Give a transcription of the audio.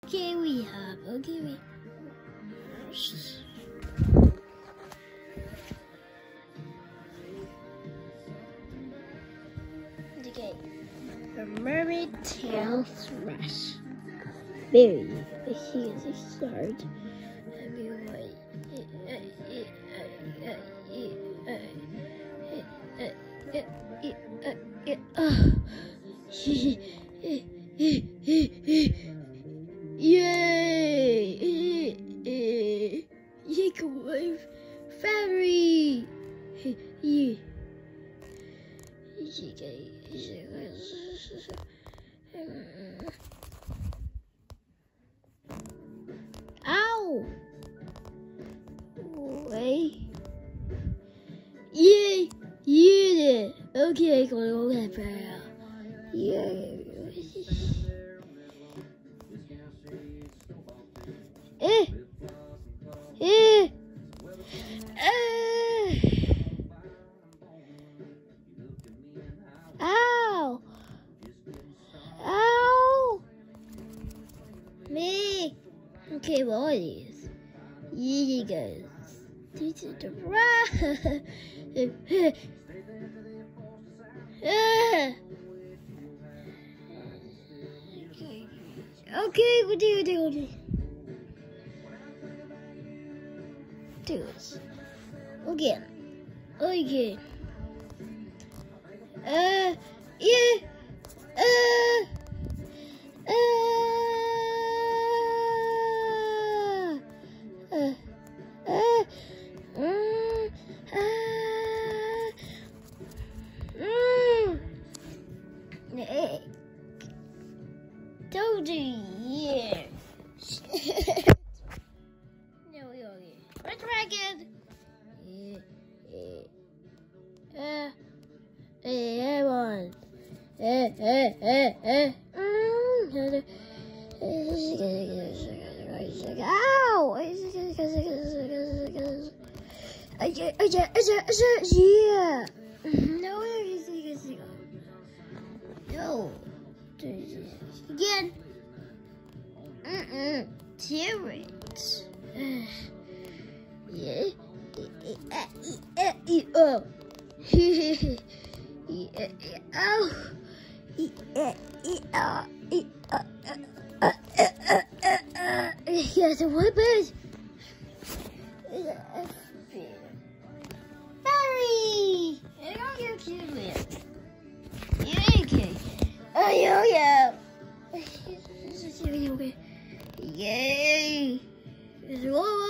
Okay, we have. Okay, we. Okay. A mermaid tail thrush. Very. Here's a start. Yay! You can wave fairy. Ow! Wait. Yay! Yeah! Okay, go ahead, Farrell. Yeah. Ow! Ow! Me! Okay, well it is. You guys. This is the Okay, we'll do it. Do this. Again. Yeah. Told you, yeah. No, we are here. Red Dragon. Everyone. Ow! Yeah. No, no. Again. Tear it. Yeah. Oh. Yes, what is? Barry! I don't get cute with. Okay. Oh, yeah. Yay!